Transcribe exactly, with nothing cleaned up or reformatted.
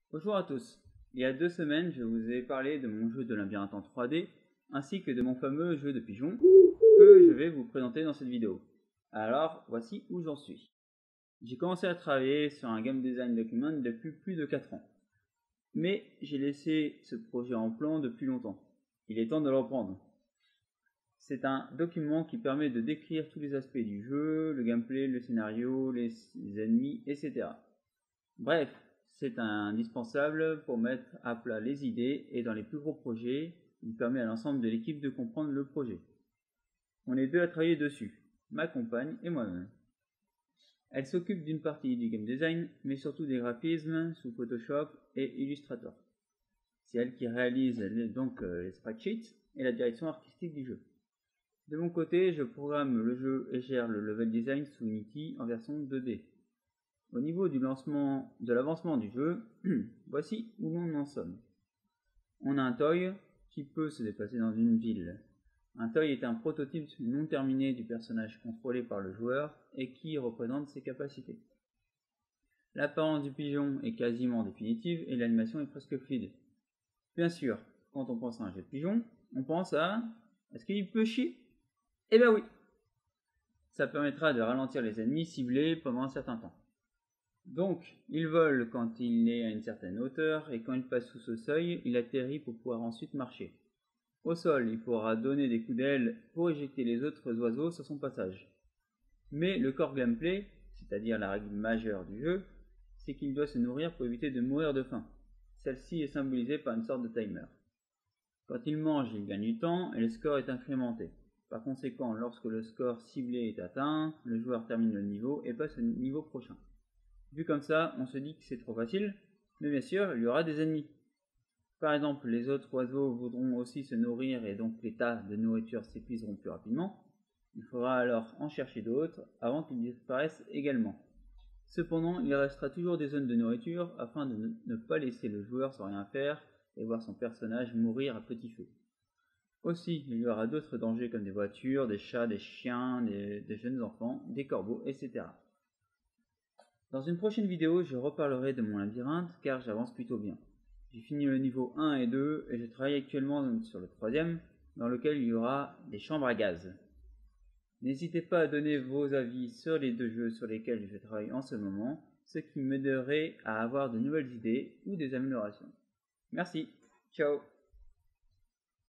Bonjour à tous. Il y a deux semaines, je vous ai parlé de mon jeu de labyrinthe en trois D, ainsi que de mon fameux jeu de pigeons, que je vais vous présenter dans cette vidéo. Alors, voici où j'en suis. J'ai commencé à travailler sur un game design document depuis plus de quatre ans. Mais j'ai laissé ce projet en plan depuis longtemps. Il est temps de le reprendre. C'est un document qui permet de décrire tous les aspects du jeu, le gameplay, le scénario, les ennemis, et cetera. Bref, c'est indispensable pour mettre à plat les idées et dans les plus gros projets, il permet à l'ensemble de l'équipe de comprendre le projet. On est deux à travailler dessus, ma compagne et moi-même. Elle s'occupe d'une partie du game design, mais surtout des graphismes sous Photoshop et Illustrator. C'est elle qui réalise donc les spreadsheets et la direction artistique du jeu. De mon côté, je programme le jeu et gère le level design sous Unity en version deux D. Au niveau du lancement, de l'avancement du jeu, voici où l'on en sommes. On a un toy qui peut se déplacer dans une ville. Un toy est un prototype non terminé du personnage contrôlé par le joueur et qui représente ses capacités. L'apparence du pigeon est quasiment définitive et l'animation est presque fluide. Bien sûr, quand on pense à un jeu de pigeon, on pense à... Est-ce qu'il peut chier? Eh ben oui! Ça permettra de ralentir les ennemis ciblés pendant un certain temps. Donc, il vole quand il est à une certaine hauteur et quand il passe sous ce seuil, il atterrit pour pouvoir ensuite marcher. Au sol, il faudra donner des coups d'aile pour éjecter les autres oiseaux sur son passage. Mais le core gameplay, c'est-à-dire la règle majeure du jeu, c'est qu'il doit se nourrir pour éviter de mourir de faim. Celle-ci est symbolisée par une sorte de timer. Quand il mange, il gagne du temps et le score est incrémenté. Par conséquent, lorsque le score ciblé est atteint, le joueur termine le niveau et passe au niveau prochain. Vu comme ça, on se dit que c'est trop facile, mais bien sûr, il y aura des ennemis. Par exemple, les autres oiseaux voudront aussi se nourrir et donc les tas de nourriture s'épuiseront plus rapidement. Il faudra alors en chercher d'autres avant qu'ils disparaissent également. Cependant, il restera toujours des zones de nourriture afin de ne pas laisser le joueur sans rien faire et voir son personnage mourir à petit feu. Aussi, il y aura d'autres dangers comme des voitures, des chats, des chiens, des, des jeunes enfants, des corbeaux, et cetera. Dans une prochaine vidéo, je reparlerai de mon labyrinthe car j'avance plutôt bien. J'ai fini le niveau un et deux et je travaille actuellement sur le troisième dans lequel il y aura des chambres à gaz. N'hésitez pas à donner vos avis sur les deux jeux sur lesquels je travaille en ce moment, ce qui m'aiderait à avoir de nouvelles idées ou des améliorations. Merci, ciao.